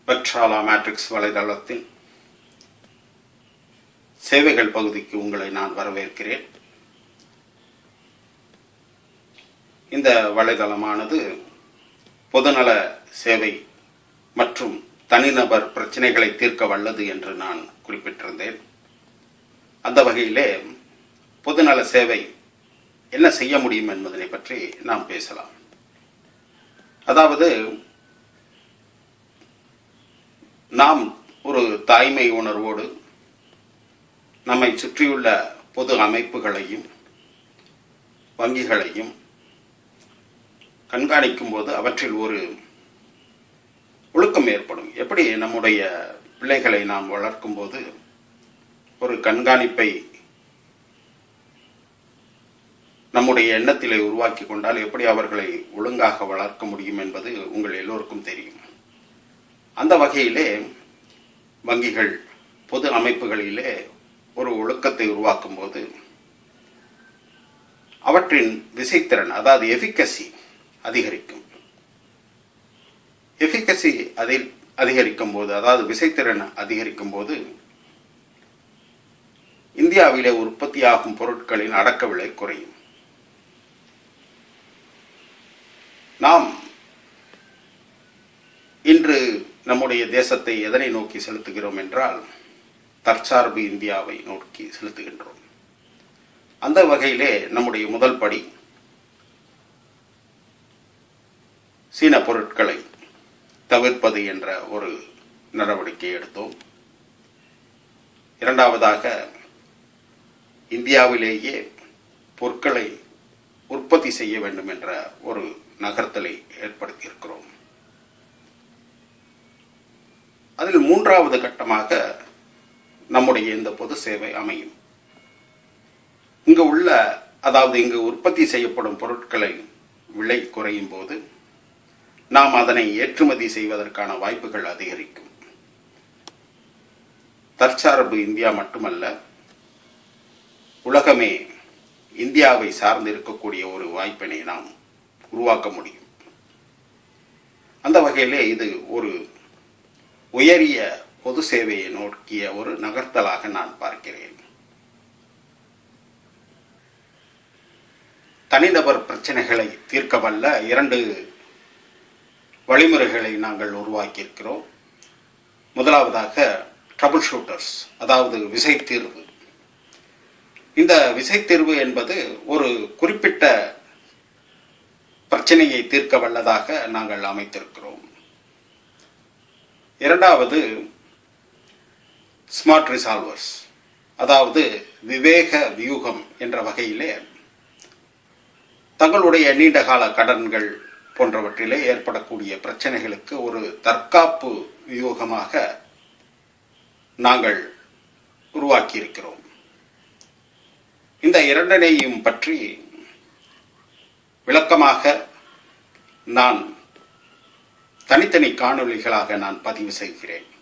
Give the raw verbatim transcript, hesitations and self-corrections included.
பெட்ராலா matrix வலைதளத்தின் சேவைகள் பகுதிக்கு உங்களை நான் வரவேற்கிறேன். இந்த வலைதளமானது பொதுநல சேவை மற்றும் தனிநபர் பிரச்சனைகளை தீர்க்க வல்லது என்று நான் குறிப்பிட்டிருந்தேன். அந்த வகையிலே பொதுநல சேவை என்ன செய்ய முடியும் என்பதனை பற்றி நாம் பேசலாம். அதாவது நாம் ஒரு தாய்மை உணர்வோடு நம்மை சுற்றியுள்ள பொது அமைப்புகளையும் வங்கிகளையும் கண்காணிக்கும் போது அவற்றில் ஒரு ஒழுக்கம் ஏற்படும். எப்படி நம்முடைய பிள்ளைகளை நாம் வளர்க்கும் போது ஒரு கண்காணிப்பை நம்முடைய எண்ணத்திலே உருவாக்கி கொண்டால் எப்படி அவர்களை ஒழுங்காக வளர்க்க முடியும் என்பது உங்கள் எல்லோருக்கும் தெரியும். அந்த வகையிலே வங்கிகள் பொது அமைப்புகளிலே ஒரு ஒழுக்கத்தை உருவாக்கும் போது அவற்றின் விசைத்திறன், அதாவது எஃபிகசி அதிகரிக்கும். எஃபிகசி அதை அதிகரிக்கும் போது, அதாவது விசைத்திறன் அதிகரிக்கும் போது இந்தியாவிலே உற்பத்தியாகும் பொருட்களின் அடக்க விலை குறையும். நாம் இன்று நம்முடைய தேசத்தை எதனை நோக்கி செலுத்துகிறோம் என்றால் தற்சார்பு இந்தியாவை நோக்கி செலுத்துகின்றோம். அந்த வகையிலே நம்முடைய முதல் படி சீன பொருட்களை தவிர்ப்பது என்ற ஒரு நடவடிக்கை எடுத்தோம். இரண்டாவதாக இந்தியாவிலேயே பொருட்களை உற்பத்தி செய்ய வேண்டும் என்ற ஒரு நகர்த்தலை ஏற்படுத்தியிருக்கிறோம். அதில் மூன்றாவது கட்டமாக நம்முடைய இந்த பொது சேவை அமையும். இங்கு உள்ள, அதாவது இங்கு உற்பத்தி செய்யப்படும் பொருட்களை விலை குறையும் போது நாம் அதனை ஏற்றுமதி செய்வதற்கான வாய்ப்புகள் அதிகரிக்கும். தற்சார்பு இந்தியா மட்டுமல்ல, உலகமே இந்தியாவை சார்ந்து இருக்கக்கூடிய ஒரு வாய்ப்பினை நாம் உருவாக்க முடியும். அந்த வகையிலே இது ஒரு உயரிய பொது சேவையை நோக்கிய ஒரு நகர்த்தலாக நான் பார்க்கிறேன். தனிநபர் பிரச்சனைகளை தீர்க்க வல்ல இரண்டு வழிமுறைகளை நாங்கள் உருவாக்கியிருக்கிறோம். முதலாவதாக ட்ரபிள் ஷூட்டர்ஸ், அதாவது விசைத்தீர்வு. இந்த விசைத்தீர்வு என்பது ஒரு குறிப்பிட்ட பிரச்சனையை தீர்க்க வல்லதாக நாங்கள் அமைத்திருக்கிறோம். இரண்டாவது ஸ்மார்ட் ரிசால்வர்ஸ், அதாவது விவேக வியூகம் என்ற வகையிலே தங்களுடைய நீண்டகால கடன்கள் போன்றவற்றிலே ஏற்படக்கூடிய பிரச்சனைகளுக்கு ஒரு தற்காப்பு வியூகமாக நாங்கள் உருவாக்கி இருக்கிறோம். இந்த இரண்டனையும் பற்றி விளக்கமாக நான் தனித்தனி காணொளிகளாக நான் பதிவு செய்கிறேன்.